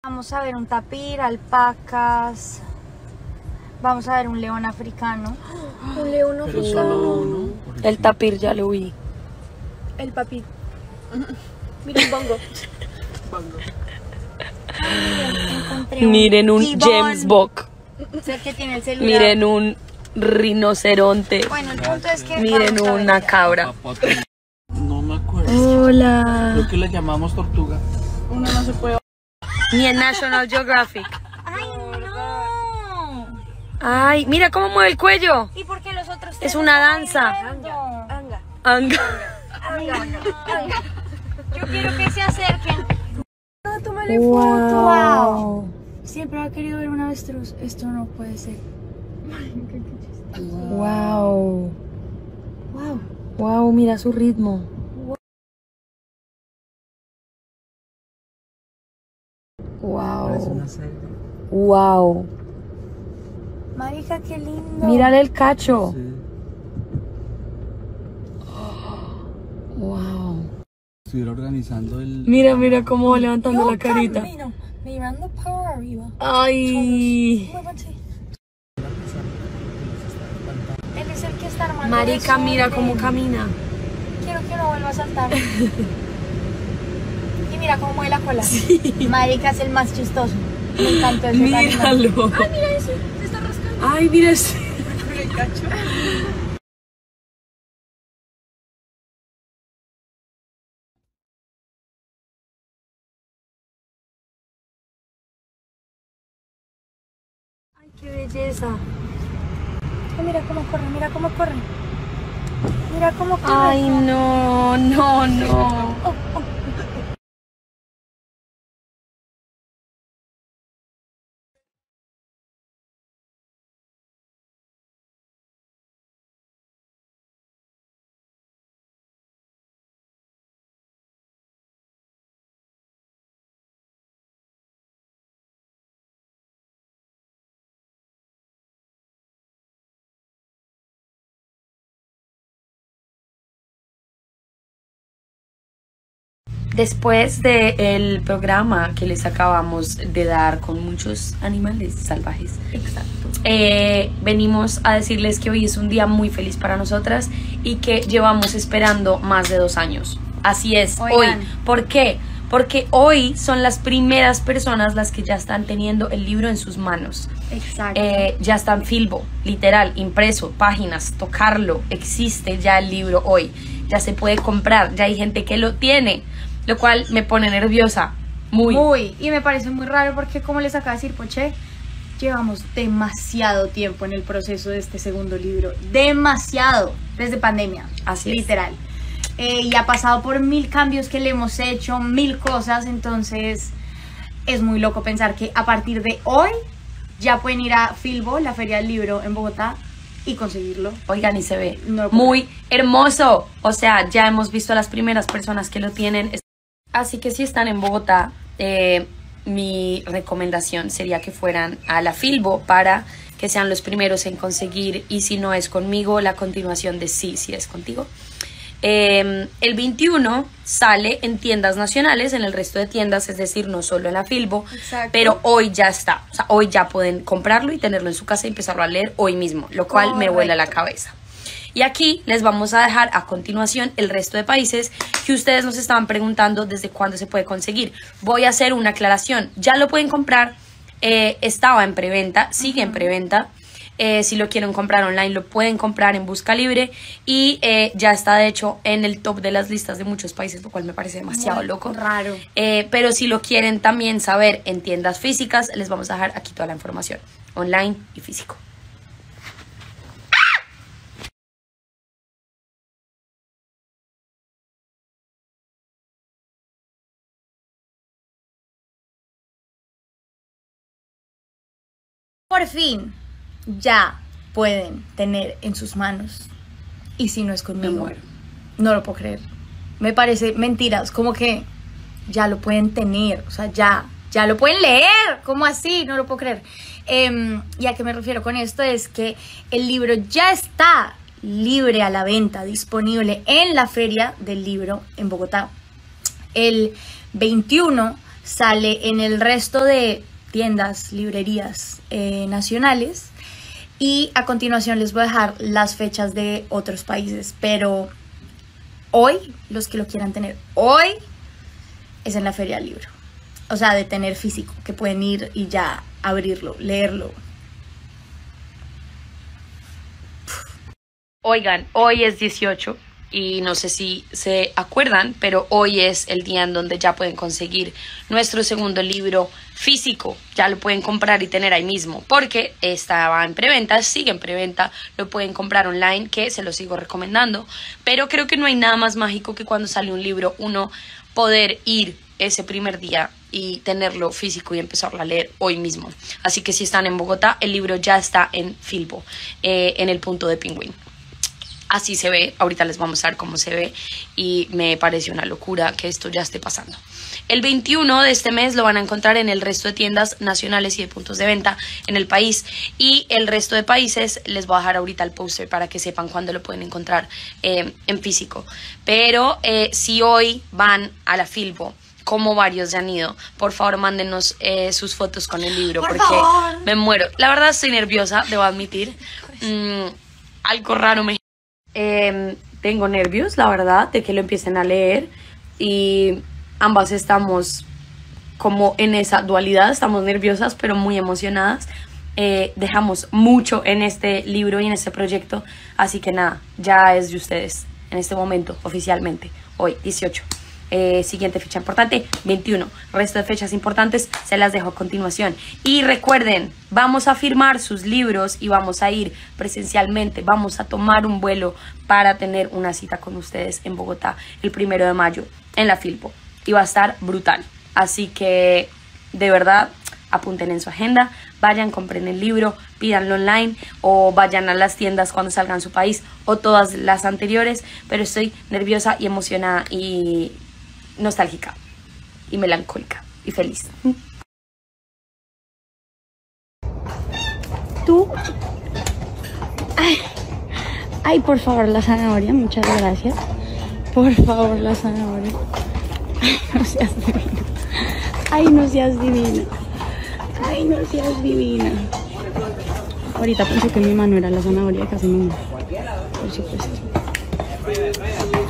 Vamos a ver un tapir, alpacas. Vamos a ver un león africano. Un león Pero solo uno. El tapir ya lo vi. El papi. Mira un bongo. Miren, Miren un gibón. James Bond. Es el que tiene el celular. Miren un rinoceronte. Bueno, el punto es que Miren vamos a ver una ya. cabra. No me acuerdo. Hola. Creo que le llamamos tortuga. Uno no se puede. Ni en National Geographic. ¡Ay, no! Ay, mira cómo mueve el cuello. ¿Y por qué los otros Es una danza. Anga. Anga. Yo quiero que se acerquen. Tómale Wow. Siempre ha querido ver un avestruz. Esto no puede ser. Wow. Wow. Wow, mira su ritmo. Wow. Wow. Marica, qué lindo. Mírale el cacho. Sí. Wow. Estuviera organizando el... Mira, mira cómo va levantando la carita. Camino, mirando para arriba. Ay. Muévanse. Él es el que está armando. Marica, el mira desorden. cómo camina. Quiero que no vuelva a saltar. Y mira cómo mueve la cola. Marica es el más chistoso. Me encantó ese animal. Míralo. Ay, mira ese. Se está rascando. Ay, mira ese. Ay, qué belleza. Ay, mira cómo corre, mira cómo corre. Mira cómo corre. Ay, no, no, no. Después del programa que les acabamos de dar con muchos animales salvajes, Exacto. venimos a decirles que hoy es un día muy feliz para nosotras y que llevamos esperando más de 2 años. Así es, Oigan. hoy. ¿Por qué? Porque hoy son las primeras personas las que ya están teniendo el libro en sus manos. Exacto. Ya está en Filbo, literal, impreso, páginas, tocarlo, existe ya el libro hoy, ya se puede comprar, ya hay gente que lo tiene, lo cual me pone nerviosa, muy. Y me parece muy raro porque, como les acaba de decir Poché, llevamos demasiado tiempo en el proceso de este segundo libro. Demasiado, desde pandemia. Así es. Literal. Y ha pasado por 1000 cambios que le hemos hecho, 1000 cosas, entonces es muy loco pensar que a partir de hoy ya pueden ir a Filbo, la Feria del Libro en Bogotá, y conseguirlo. Oigan, y se ve No lo puedo muy hermoso, o sea, ya hemos visto a las primeras personas que lo tienen, así que si están en Bogotá, mi recomendación sería que fueran a la Filbo para que sean los primeros en conseguir, y si no es conmigo, la continuación de sí es contigo. El 21 sale en tiendas nacionales, en el resto de tiendas, es decir, no solo en la Filbo. Exacto. Pero hoy ya está, o sea, hoy ya pueden comprarlo y tenerlo en su casa y empezarlo a leer hoy mismo, lo cual me vuela la cabeza. Y aquí les vamos a dejar a continuación el resto de países que ustedes nos estaban preguntando desde cuándo se puede conseguir. Voy a hacer una aclaración, ya lo pueden comprar, estaba en preventa, sigue en preventa. Si lo quieren comprar online, lo pueden comprar en Busca Libre y ya está de hecho en el top de las listas de muchos países, lo cual me parece demasiado Muy loco. raro. Pero si lo quieren también saber en tiendas físicas, les vamos a dejar aquí toda la información, online y físico. Por fin, ya pueden tener en sus manos. Y si no es conmigo, Me muero. no lo puedo creer. Me parece mentiras, como que ya lo pueden tener, o sea, ya lo pueden leer. ¿Cómo así? No lo puedo creer. ¿Y a qué me refiero con esto? Es que el libro ya está libre a la venta, disponible en la Feria del Libro en Bogotá. El 21 sale en el resto de tiendas, librerías nacionales. Y a continuación les voy a dejar las fechas de otros países, pero hoy, los que lo quieran tener hoy, es en la Feria del Libro. O sea, de tener físico, que pueden ir y ya abrirlo, leerlo. Oigan, hoy es 18 y no sé si se acuerdan, pero hoy es el día en donde ya pueden conseguir nuestro segundo libro físico. Ya lo pueden comprar y tener ahí mismo, porque estaba en preventa, sigue en preventa, lo pueden comprar online, que se lo sigo recomendando. Pero creo que no hay nada más mágico que cuando sale un libro, uno poder ir ese primer día y tenerlo físico y empezarlo a leer hoy mismo. Así que si están en Bogotá, el libro ya está en Filbo, en el punto de Pingüín. Así se ve, ahorita les vamos a ver cómo se ve y me parece una locura que esto ya esté pasando. El 21 de este mes lo van a encontrar en el resto de tiendas nacionales y de puntos de venta en el país, y el resto de países les voy a dejar ahorita el póster para que sepan cuándo lo pueden encontrar en físico. Pero si hoy van a la Filbo, como varios ya han ido, por favor mándenos sus fotos con el libro, porque me muero. La verdad estoy nerviosa, debo admitir. Algo raro me... tengo nervios, la verdad, de que lo empiecen a leer, y ambas estamos como en esa dualidad, estamos nerviosas pero muy emocionadas. Dejamos mucho en este libro y en este proyecto, así que nada, ya es de ustedes en este momento oficialmente, hoy 18. Siguiente fecha importante, 21. Resto de fechas importantes se las dejo a continuación. Y recuerden, vamos a firmar sus libros y vamos a ir presencialmente. Vamos a tomar un vuelo para tener una cita con ustedes en Bogotá el 1 de mayo en la Filbo. Y va a estar brutal. Así que, de verdad, apunten en su agenda. Vayan, compren el libro, pídanlo online o vayan a las tiendas cuando salgan a su país o todas las anteriores. Pero estoy nerviosa y emocionada y nostálgica y melancólica y feliz. Tú. Ay, por favor, la zanahoria, muchas gracias. Por favor, la zanahoria. Ay, no seas divina. Ay, no seas divina. Ay, no seas divina. Ahorita pensé que mi mano era la zanahoria, casi me muero. Por supuesto.